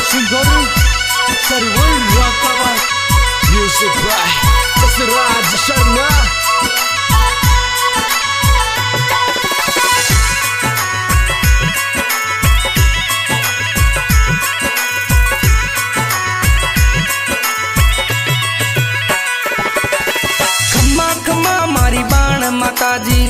Singer Sarwan Rakawan Music by Raj Sharma खम्मा खम्मा मारी बाण माता जी,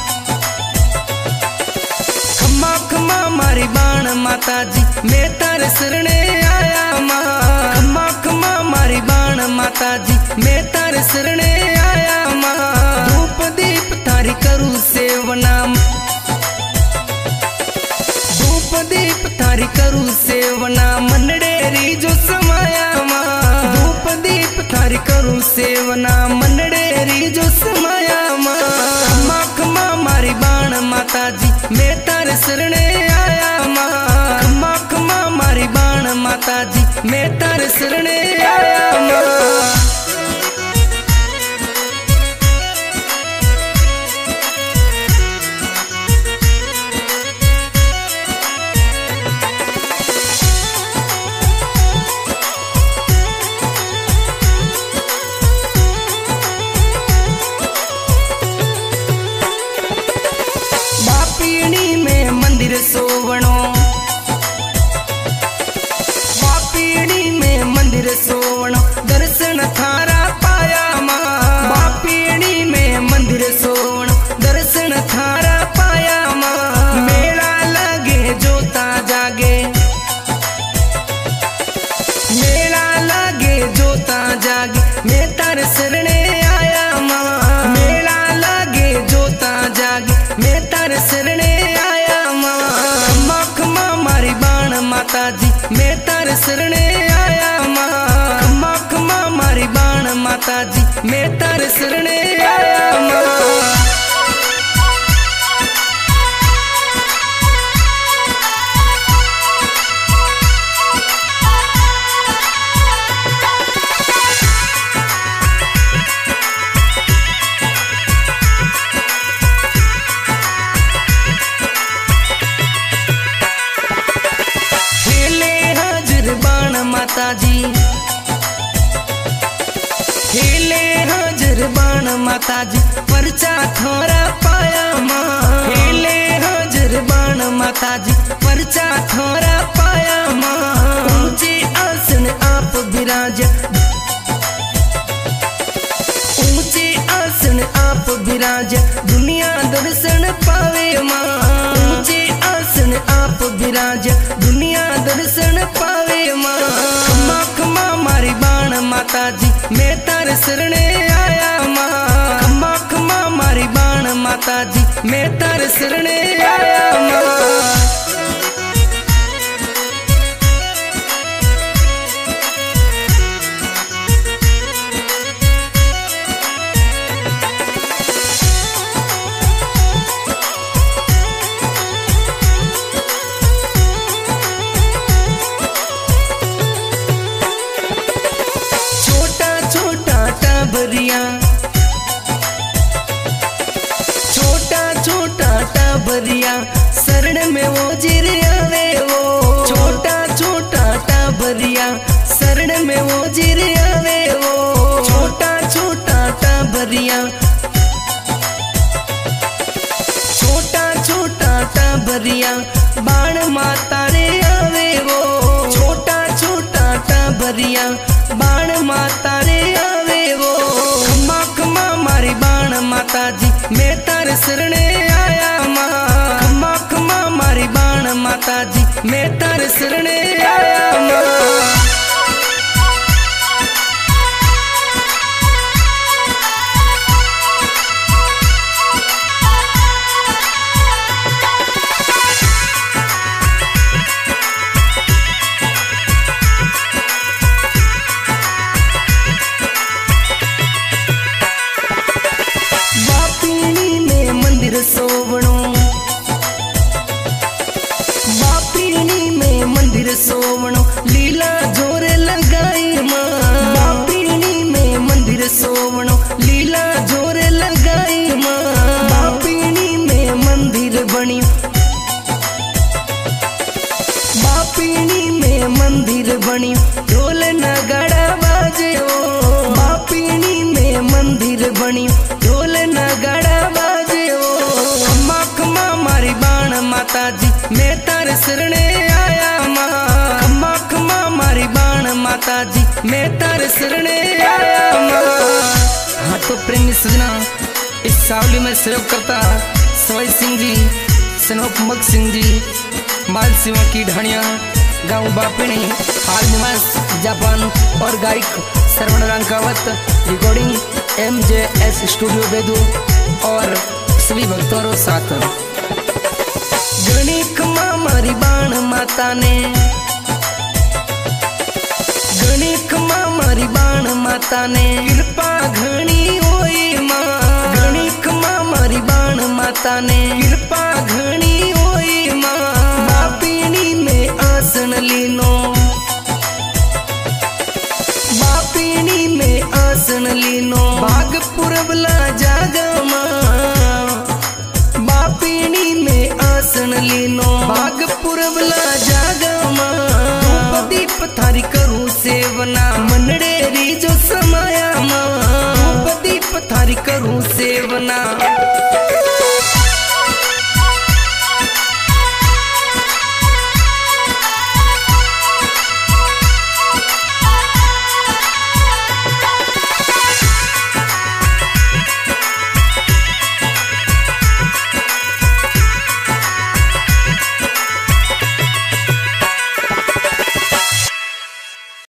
खम्मा खम्मा मारी बाण माता जी, मैं तारे शरणे आया मां। खम्मा खम्मा मारी बाण माता जी, मैं तारे शरणे आया मां। धूप दीप थारी करूं सेवना, धूप दीप थारी करूं सेवना, मनडेरी जो समाया मां। धूप दीप थारी करूं सेवना, मनडेरी जो समाया मां। खम्मा खम्मा मारी बाण माता जी, मैं तारे शरणे आया मां। खम्मा खम्मा मारी बाण माता जी, मैं तारे शरणे आया मां। बापीणी में मंदिर सोवणो, बापीणी में मंदिर सोवणो, दर्शन थारा पाया मां। बापीणी में मंदिर सोवणो, दर्शन थारा पाया मां। मेला लगे जोता जागे, मेला लगे जोता जागे, मैं तारे शरणे आया मां। मेला लगे जोता जागे, मैं तारे शरणे आया मां। खम्मा खम्मा मारी बाण माता जी, मैं तारे शरणे आया मां। खम्मा खम्मा मारी बाण माता जी, मैं तारे शरणे आया मां। माता जी हिले हाजर बाण माता जी, परचा थोरा पाया मां। हिले हाजर बाण माता जी, परचा थोरा पाया मां। ऊंचे आसन आप विराज, ऊंचे आसन आप विराज, दुनिया दर्शन पावे मां। ऊंचे आसन आप विराज, दुनिया दर्शन पावे मां। खम्मा खम्मा मारी बाण माता जी, मैं तारे शरणे आया मां। खम्मा खम्मा मारी बाण माता जी, मैं तारे शरणे आया मां। टाबरिया, छोटा छोटा टाबरिया, शरण में वो जिर आवे वो। छोटा छोटा टाबरिया, शरण में वो जिर आवे वो। छोटा छोटा टाबरिया, छोटा छोटा टाबरिया, बाण माता रे आवे वो। छोटा छोटा टाबरिया, बाण माता रे आवे वो। खम्मा खम्मा मारी बाण माता जी, मैं तारे शरणे आया मां। खम्मा खम्मा मारी बाण माता जी, मैं तारे शरणे आया मां। सोवणो, बापीणी में मंदिर सोवणो, लीला जोर लगाई मां। बापीणी में मंदिर सोवणो, लीला जोर लगाई मां। बापीणी में मंदिर बनी, बापीणी में में मंदिर बनी ढोल नगाड़ा बाजे ओ। बापीनी में मंदिर बनी ढोल नगाड़ा बाजे ओ। खम्मा खम्मा मारी बाण माता जी मैं तारे शरणे आया माँ। खम्मा खम्मा मारी बाण माता जी मैं तारे शरणे आया माँ। हाँ तो प्रेमी सजना इस सावली में सहयोग करता सवाई सिंह जी, सनोप मग सिंह जी, माल सिंह की ढाणिया, गाँव बापिणी, हाल निवास जापान और गायक Shravan Rankawat, recording MJS studio Bedu और सभी भक्तों के साथ। गणिक मारी बाण माता ने, गणिक मारी बाण माता ने कृपा घणी होई माँ। गणिक मारी बाण माता ने कृपा घणी होई माँ। बापीनी में आसन लीनो, बापीनी में आसन लीनो भाग पुरबला जागा माँ। बापीनी में आसन लीनो भाग पुरबला जागा माँ। दीप थारी करूँ सेवना मनड़ेरी जो समाया माँ। दीप थारी करूँ सेवना।